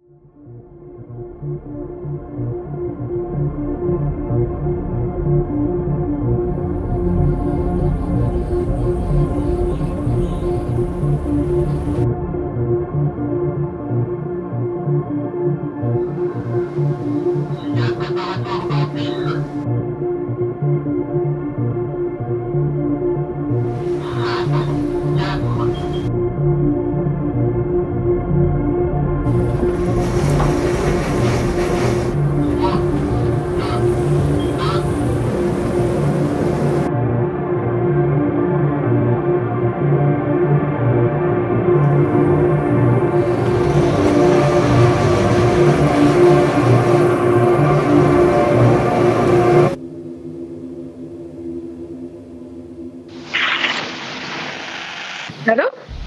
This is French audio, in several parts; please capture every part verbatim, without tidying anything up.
Allô?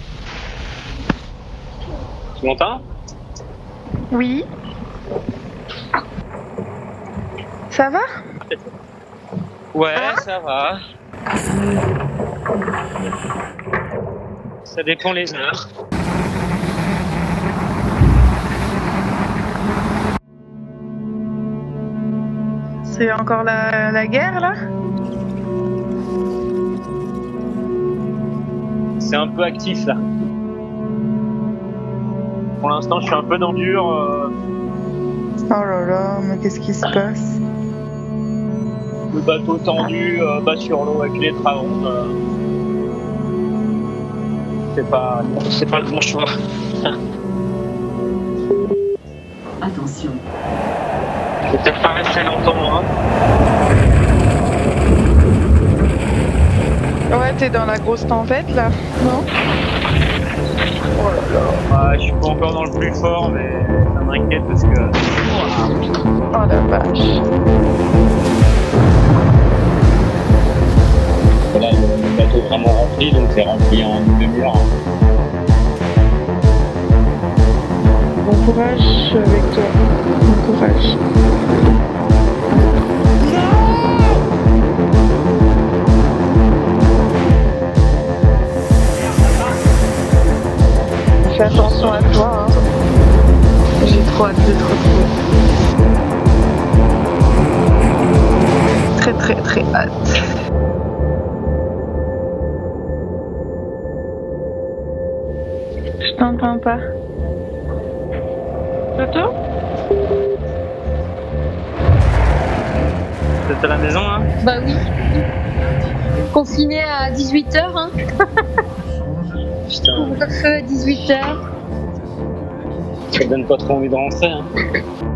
Tu m'entends? Oui. Ça va? Ouais, Ah, ça va. Ça dépend les heures. c'est encore la, la guerre là? C'est un peu actif là. Pour l'instant, je suis un peu dans le dur. euh, Oh là là, mais qu'est-ce qui se passe? Le bateau tendu, euh, bas sur l'eau avec les travaux. euh, C'est pas, c'est pas le bon choix. Attention. Je vais peut-être pas rester longtemps. Hein. Ouais, t'es dans la grosse tempête là, non? Oh là là. Ouais, je suis pas encore dans le plus fort, mais ça m'inquiète parce que. Oh la vache. Voilà, le bateau est vraiment rempli, donc c'est rempli en une demi-heure. Bon courage avec toi. Bon courage. Fais attention à toi, hein. J'ai trop hâte de te retrouver. Très très très hâte. Je t'entends pas. Toto? T'es à la maison, hein? Bah oui. Confiné à dix-huit heures, hein. Putain, Couvre-feu à dix-huit heures. ça donne pas trop envie de rentrer, hein.